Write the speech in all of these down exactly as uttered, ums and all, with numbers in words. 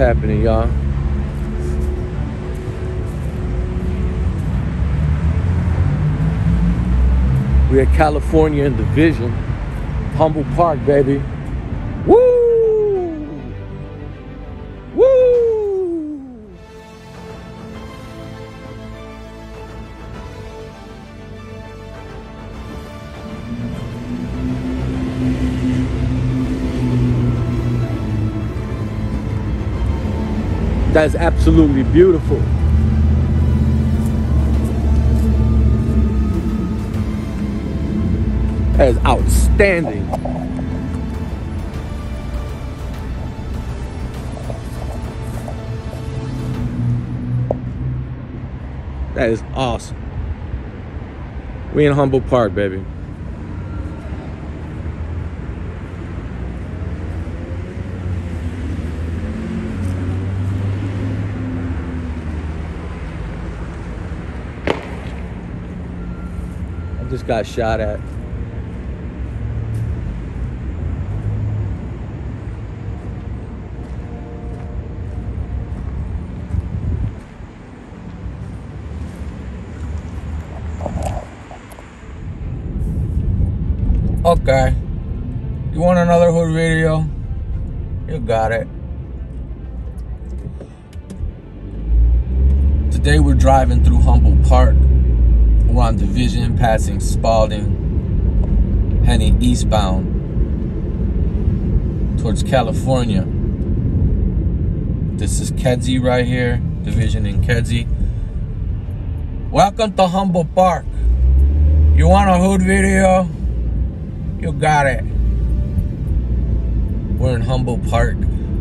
happening, y'all. We're at California and Division. Humboldt Park, baby. Woo! Woo! That is absolutely beautiful. That is outstanding. That is awesome. We in Humboldt Park, baby. I just got shot at. Okay, you want another hood video? You got it. Today we're driving through Humboldt Park. We're on Division, passing Spalding, heading eastbound towards California. This is Kedzie right here, Division in Kedzie. Welcome to Humboldt Park. You want a hood video? You got it. We're in Humboldt Park.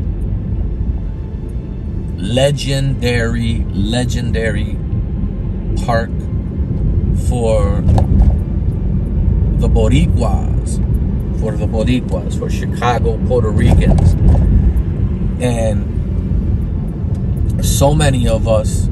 Legendary, legendary park for the Boricuas. For the Boricuas, for Chicago Puerto Ricans. And so many of us,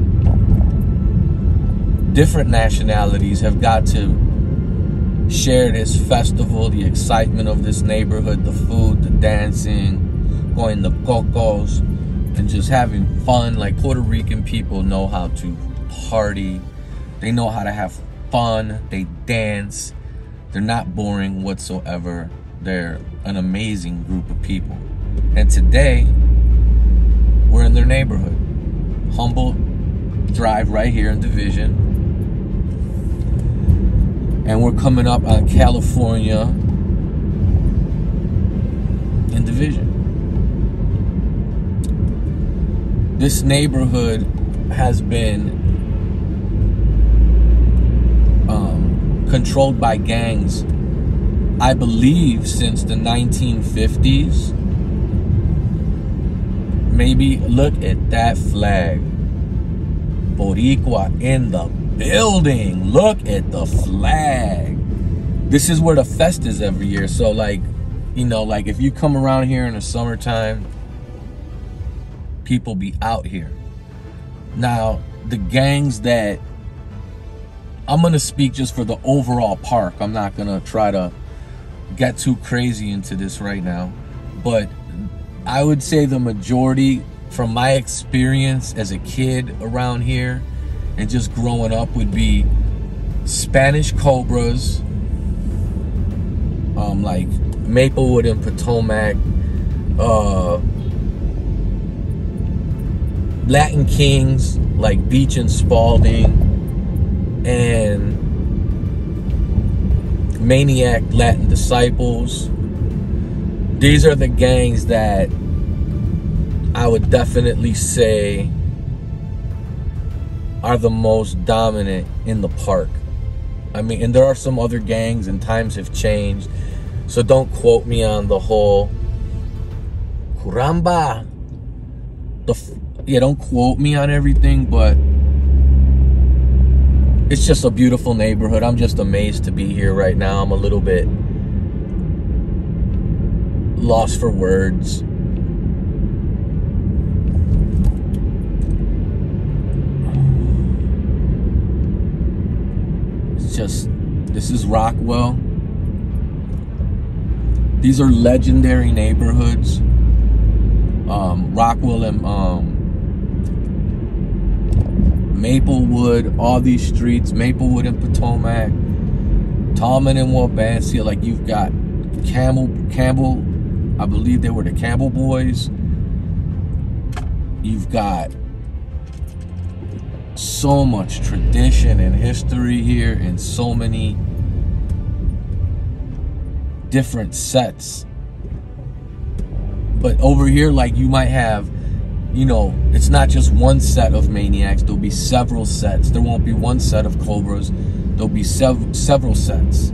different nationalities, have got to share this festival, the excitement of this neighborhood, the food, the dancing, going to cocos, and just having fun. Like, Puerto Rican people know how to party. They know how to have fun. They dance. They're not boring whatsoever. They're an amazing group of people. And today, we're in their neighborhood. Humboldt Drive right here in Division. And we're coming up on California in Division. This neighborhood has been um, controlled by gangs, I believe, since the nineteen fifties. Maybe. Look at that flag. Boricua in the building. Look at the flag. This is where the fest is every year. So, like, you know, like if you come around here in the summertime, people be out here. Now, the gangs that, I'm gonna speak just for the overall park. I'm not gonna try to get too crazy into this right now, but I would say the majority, from my experience as a kid around here and just growing up, would be Spanish Cobras, um, like Maplewood and Potomac, uh, Latin Kings like Beach and Spalding, and Maniac Latin Disciples. These are the gangs that I would definitely say are the most dominant in the park. I mean, and there are some other gangs, and times have changed, so don't quote me on the whole Curamba. The yeah, don't quote me on everything, but it's just a beautiful neighborhood. I'm just amazed to be here right now. I'm a little bit lost for words. Just, this is Rockwell. These are legendary neighborhoods. um, Rockwell and um, Maplewood, all these streets, Maplewood and Potomac, Tallman and Wabansia. Like, you've got Campbell, Campbell, I believe they were the Campbell boys. You've got so much tradition and history here, and so many different sets. But over here, like, you might have, you know, it's not just one set of Maniacs. There'll be several sets. There won't be one set of Cobras. There'll be sev several sets.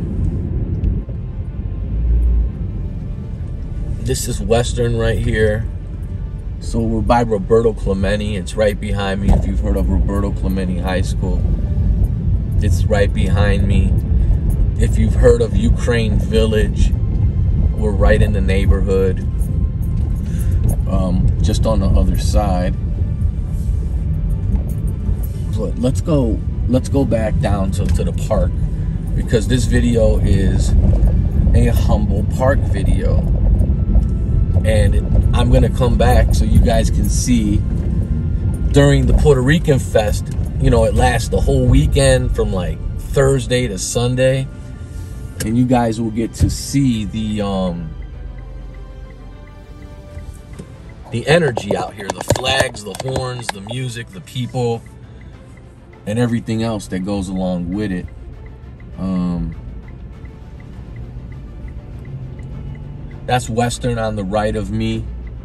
This is Western right here. So we're by Roberto Clemente. It's right behind me. If you've heard of Roberto Clemente High School, it's right behind me. If you've heard of Ukraine Village, we're right in the neighborhood, um, just on the other side. But let's go. Let's go back down to, to the park, because this video is a Humboldt Park video. And I'm gonna come back so you guys can see during the Puerto Rican Fest. You know, it lasts the whole weekend from like Thursday to Sunday, and you guys will get to see the um the energy out here, the flags, the horns, the music, the people, and everything else that goes along with it. Um, That's Western on the right of me.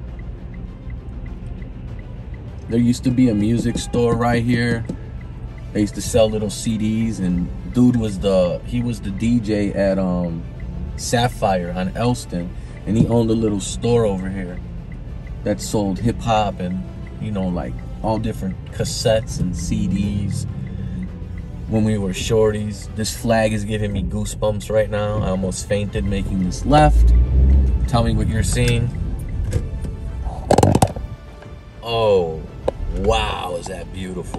There used to be a music store right here. They used to sell little C Ds, and dude was the, he was the D J at um, Sapphire on Elston, and he owned a little store over here that sold hip hop and, you know, like all different cassettes and C Ds when we were shorties. This flag is giving me goosebumps right now. I almost fainted making this left. Tell me what you're seeing. Oh, wow, is that beautiful.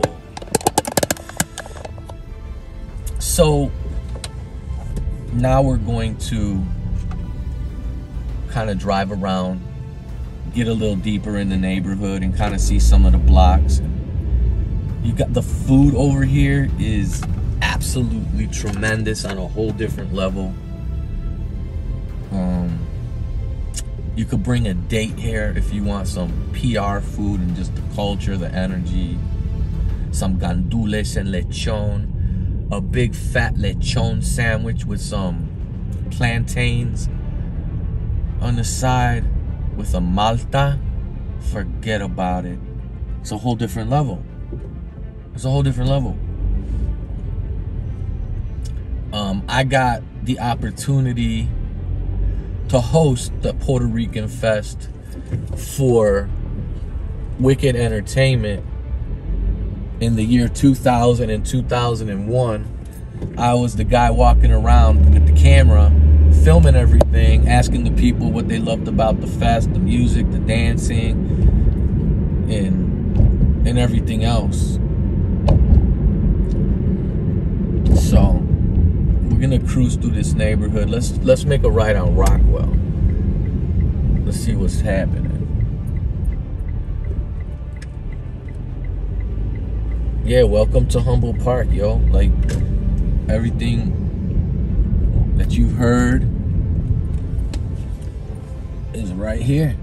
So now we're going to kind of drive around, get a little deeper in the neighborhood, and kind of see some of the blocks. You got the food over here is absolutely tremendous on a whole different level. Um, You could bring a date here if you want some P R food and just the culture, the energy. Some gandules and lechon. A big fat lechon sandwich with some plantains on the side with a malta. Forget about it. It's a whole different level. It's a whole different level. Um, I got the opportunity to host the Puerto Rican Fest for Wicked Entertainment in the year two thousand and two thousand one. I was the guy walking around with the camera, filming everything, asking the people what they loved about the fest, the music, the dancing, and and everything else. So we're gonna cruise through this neighborhood. Let's let's make a right on Rockwell. Let's see what's happening. Yeah, welcome to Humboldt Park, yo. Like, everything that you've heard is right here.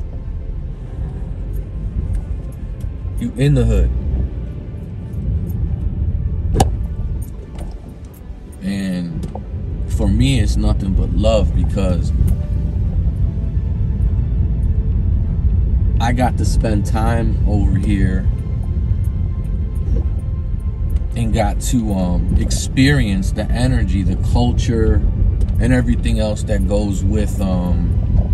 You in the hood. And for me, it's nothing but love, because I got to spend time over here and got to um, experience the energy, the culture, and everything else that goes with um,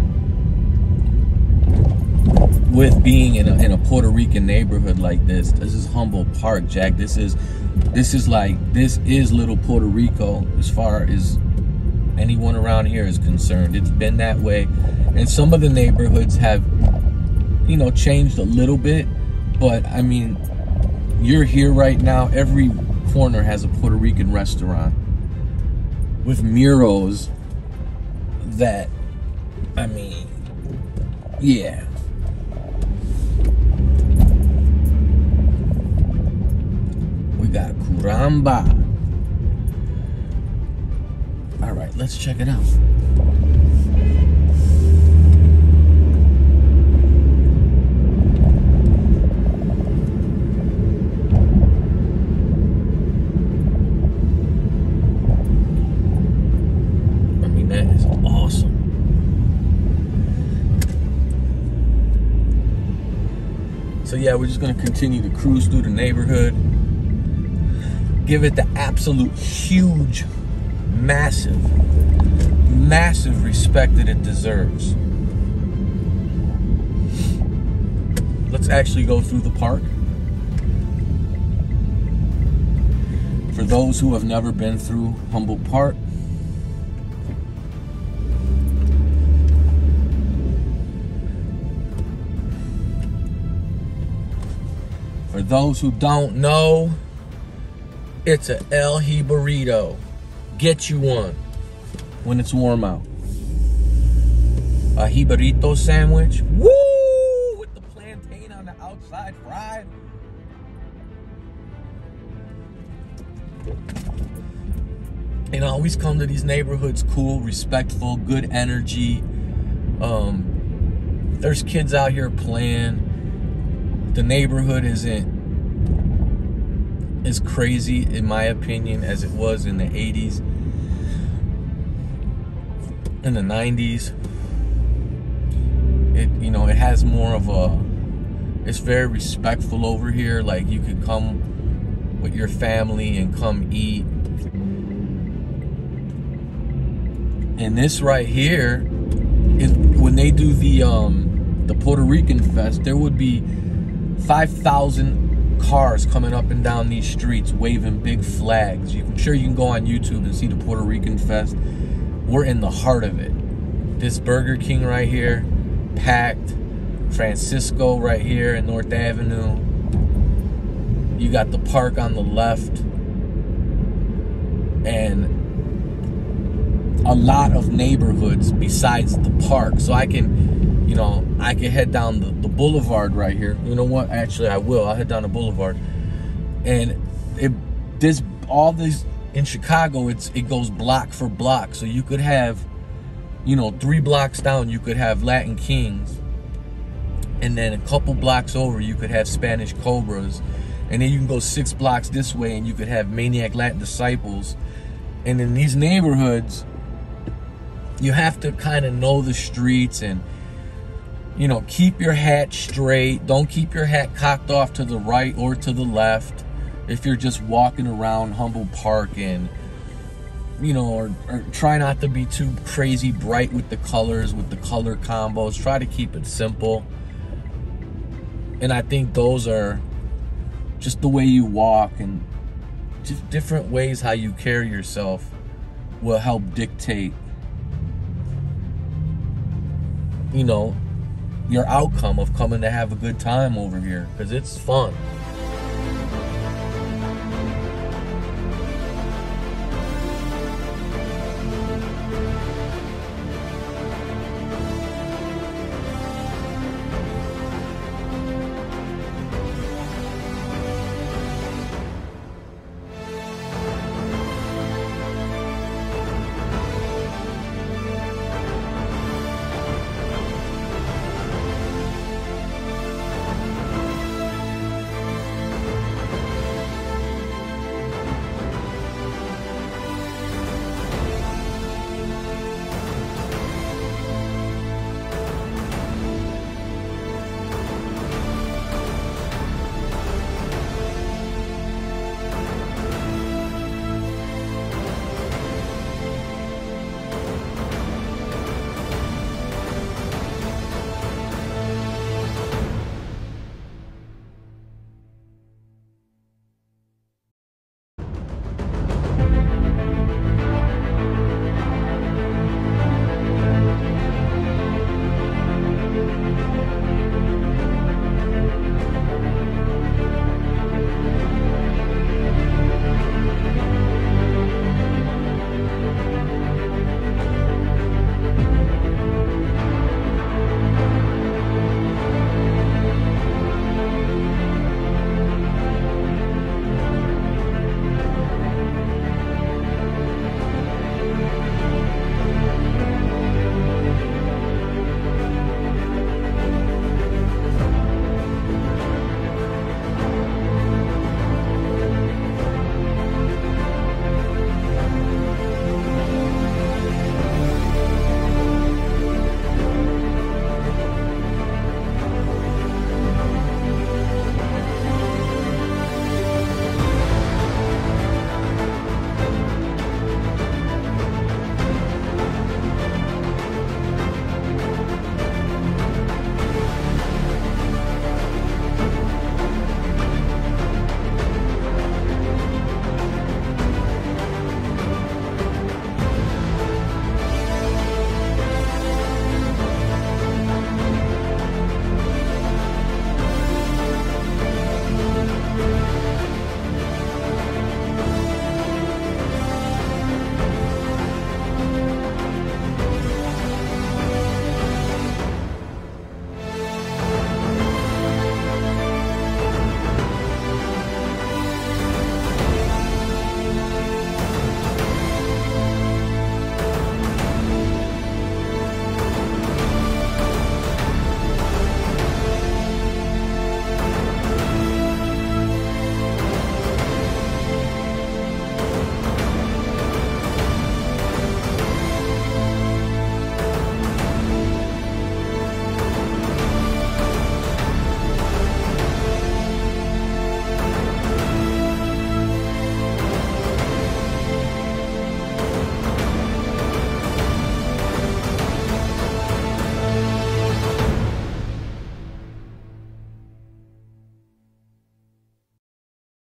with being in a, in a Puerto Rican neighborhood like this. This is Humboldt Park, Jack. This is this is like this is little Puerto Rico as far as anyone around here is concerned. It's been that way, and some of the neighborhoods have, you know, changed a little bit, but I mean, you're here right now, every corner has a Puerto Rican restaurant with murals that, I mean, yeah. got Curamba. All right, let's check it out. I mean, that is awesome. So yeah, we're just gonna continue to cruise through the neighborhood. Give it the absolute huge, massive, massive respect that it deserves. Let's actually go through the park. For those who have never been through Humboldt Park, for those who don't know, it's a El Jibarito. Get you one when it's warm out. A Jibarito sandwich. Woo! With the plantain on the outside fried. And I always come to these neighborhoods cool, respectful, good energy. Um, there's kids out here playing. The neighborhood isn't as crazy, in my opinion, as it was in the eighties, in the nineties. It, you know, it has more of a, it's very respectful over here. Like, you could come with your family and come eat. And this right here is when they do the um the Puerto Rican Fest, there would be five thousand cars coming up and down these streets waving big flags. You, I'm sure you can go on YouTube and see the Puerto Rican Fest. We're in the heart of it. This Burger King right here, packed. Francisco right here in North Avenue. You got the park on the left. And a lot of neighborhoods besides the park. So I can, you know, I can head down the, the boulevard right here. You know what? Actually, I will. I'll head down the boulevard. And it, this, all this in Chicago, it's it goes block for block. So you could have, you know, three blocks down, you could have Latin Kings. And then a couple blocks over, you could have Spanish Cobras. And then you can go six blocks this way and you could have Maniac Latin Disciples. And in these neighborhoods, you have to kind of know the streets and, you know, keep your hat straight. Don't keep your hat cocked off to the right or to the left if you're just walking around Humboldt Park. And, you know, or, or try not to be too crazy bright with the colors, with the color combos. Try to keep it simple. And I think those are just the way you walk, and just different ways how you carry yourself will help dictate, you know, your outcome of coming to have a good time over here, because it's fun.